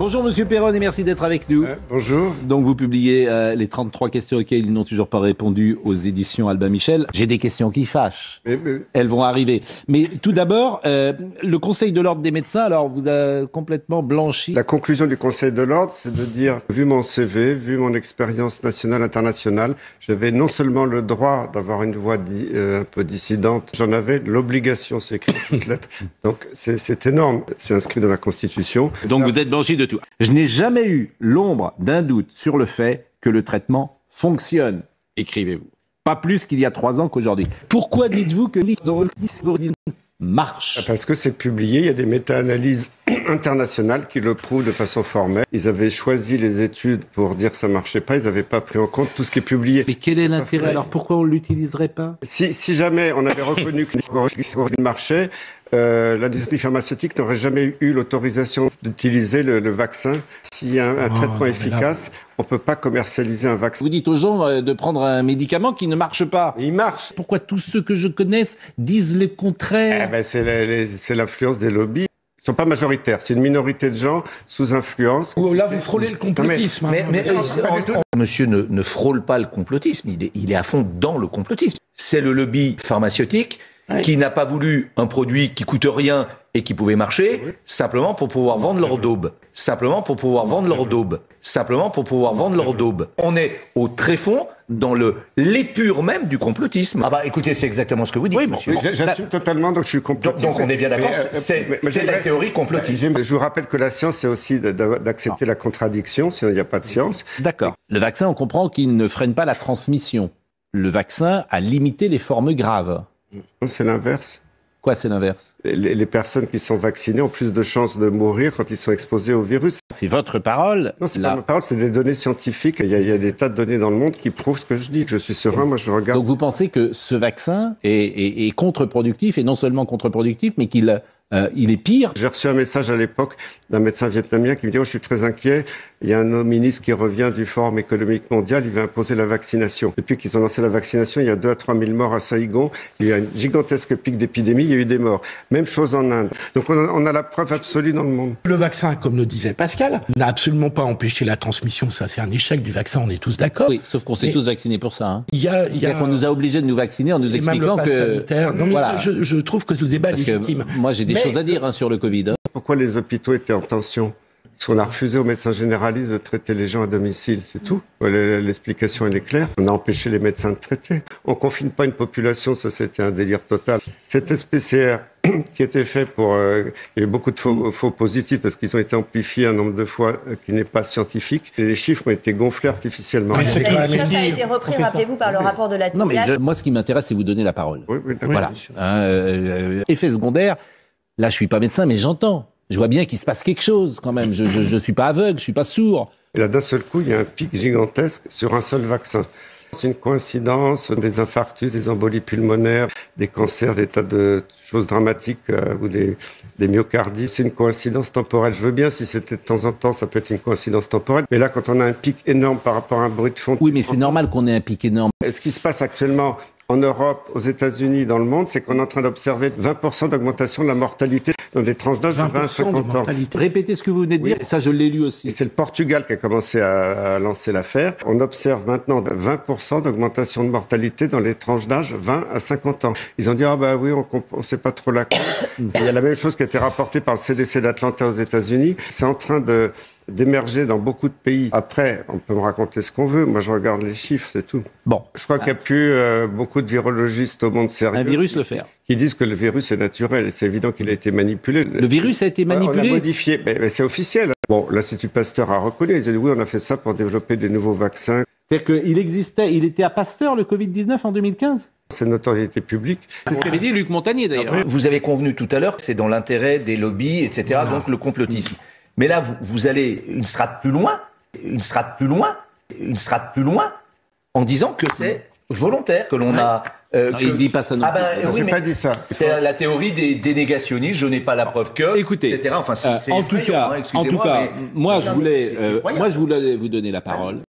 Bonjour Monsieur Perron et merci d'être avec nous. Bonjour. Donc vous publiez les 33 questions auxquelles ils n'ont toujours pas répondu aux éditions Albin Michel. J'ai des questions qui fâchent. Elles vont arriver. Mais tout d'abord, le Conseil de l'Ordre des médecins, alors vous a complètement blanchi. La conclusion du Conseil de l'Ordre, c'est de dire, vu mon CV, vu mon expérience nationale, internationale, j'avais non seulement le droit d'avoir une voix un peu dissidente, j'en avais l'obligation, c'est écrit en toutes lettres. Donc c'est énorme, c'est inscrit dans la Constitution. Donc vous êtes blanchi de tout. Je n'ai jamais eu l'ombre d'un doute sur le fait que le traitement fonctionne, écrivez-vous. Pas plus qu'il y a 3 ans qu'aujourd'hui. Pourquoi dites-vous que l'hydroxychloroquine marche? Parce que c'est publié, il y a des méta-analyses internationales qui le prouvent de façon formelle. Ils avaient choisi les études pour dire que ça marchait pas, ils n'avaient pas pris en compte tout ce qui est publié. Mais quel est l'intérêt? Alors pourquoi on ne l'utiliserait pas? Si jamais on avait reconnu que l'hydroxychloroquine marchait, l'industrie pharmaceutique n'aurait jamais eu l'autorisation d'utiliser le vaccin. S'il y a un traitement efficace, on ne peut pas commercialiser un vaccin. Vous dites aux gens de prendre un médicament qui ne marche pas. Il marche. Pourquoi tous ceux que je connaisse disent le contraire? C'est l'influence des lobbies. Ils ne sont pas majoritaires, c'est une minorité de gens sous influence. Là, vous frôlez le complotisme. Monsieur ne frôle pas le complotisme, il est à fond dans le complotisme. C'est le lobby pharmaceutique qui n'a pas voulu un produit qui coûte rien et qui pouvait marcher, simplement pour pouvoir vendre leur daube. On est au tréfonds dans l'épure même du complotisme. Ah bah écoutez, c'est exactement ce que vous dites, monsieur. J'assume totalement, donc je suis complotiste. Donc on est bien d'accord, c'est la théorie complotiste. Je vous rappelle que la science, c'est aussi d'accepter la contradiction, sinon il n'y a pas de science. D'accord. Le vaccin, on comprend qu'il ne freine pas la transmission. Le vaccin a limité les formes graves. C'est l'inverse. Quoi, c'est l'inverse? Les personnes qui sont vaccinées ont plus de chances de mourir quand ils sont exposés au virus. C'est votre parole? Non, c'est pas ma parole, c'est des données scientifiques. Il y a des tas de données dans le monde qui prouvent ce que je dis. Je suis serein, moi je regarde. Donc vous pensez que ce vaccin est contre-productif, et non seulement contre-productif, mais qu'il est pire? J'ai reçu un message à l'époque d'un médecin vietnamien qui me dit « Oh, je suis très inquiet, il y a un ministre qui revient du Forum économique mondial, il va imposer la vaccination. » Depuis qu'ils ont lancé la vaccination, il y a 2 à 3 000 morts à Saïgon. Il y a un gigantesque pic d'épidémie, il y a eu des morts. Même chose en Inde. Donc on a la preuve absolue dans le monde. Le vaccin, comme le disait Pascal, n'a absolument pas empêché la transmission. Ça, c'est un échec du vaccin, on est tous d'accord. Oui, sauf qu'on s'est tous vaccinés pour ça. Hein. Il y a qu'on nous a obligés de nous vacciner en nous expliquant que... Non, mais voilà. Je trouve que le débat est légitime. Moi, j'ai des choses à dire sur le Covid. Hein. Pourquoi les hôpitaux étaient en tension? Parce qu'on a refusé aux médecins généralistes de traiter les gens à domicile, c'est tout. L'explication, elle est claire. On a empêché les médecins de traiter. On confine pas une population, ça c'était un délire total. Cet test PCR qui était fait pour... il y a eu beaucoup de faux positifs parce qu'ils ont été amplifiés un nombre de fois qui n'est pas scientifique. Et les chiffres ont été gonflés artificiellement. Ça a été repris, rappelez-vous, par le rapport de la TIH. Non, mais moi, ce qui m'intéresse, c'est vous donner la parole. Oui, voilà. Effet secondaire, là, je suis pas médecin, mais j'entends. Je vois bien qu'il se passe quelque chose quand même. Je suis pas aveugle, je suis pas sourd. Et là, d'un seul coup, il y a un pic gigantesque sur un seul vaccin. C'est une coïncidence, des infarctus, des embolies pulmonaires, des cancers, des tas de choses dramatiques ou des myocardies. C'est une coïncidence temporelle. Je veux bien, si c'était de temps en temps, ça peut être une coïncidence temporelle. Mais là, quand on a un pic énorme par rapport à un bruit de fond... Oui, mais c'est normal qu'on ait un pic énorme. Ce qui se passe actuellement en Europe, aux États-Unis, dans le monde, c'est qu'on est en train d'observer 20% d'augmentation de la mortalité dans des tranches d'âge de 20 à 50 ans. Répétez ce que vous venez de dire, et ça je l'ai lu aussi. Et c'est le Portugal qui a commencé à lancer l'affaire. On observe maintenant 20% d'augmentation de mortalité dans les tranches d'âge 20 à 50 ans. Ils ont dit, ah bah oui, on ne sait pas trop la cause. Il y a la même chose qui a été rapportée par le CDC d'Atlanta aux États-Unis. C'est en train d'émerger dans beaucoup de pays. Après, on peut me raconter ce qu'on veut. Moi, je regarde les chiffres, c'est tout. Bon. Je crois qu'il y a plus beaucoup de virologistes au monde sérieux. Un virus le fait. Qui disent que le virus est naturel. Et c'est évident qu'il a été manipulé. Le virus a été manipulé? On l'a modifié. Mais c'est officiel. Bon, l'Institut Pasteur a reconnu. Ils ont dit oui, on a fait ça pour développer des nouveaux vaccins. C'est-à-dire qu'il existait, il était à Pasteur, le Covid-19, en 2015? C'est une notoriété publique. C'est ce qu'avait dit Luc Montagnier, d'ailleurs. Vous avez convenu tout à l'heure que c'est dans l'intérêt des lobbies, etc., donc le complotisme. Mais là, vous allez une strate plus loin, en disant que c'est volontaire, que l'on a... non, il ne dit pas ça non plus. Oui, j'ai pas dit ça. C'est la théorie des négationnistes, je n'ai pas la preuve que, écoutez, etc. Enfin, c'est en tout cas, moi, je voulais vous donner la parole.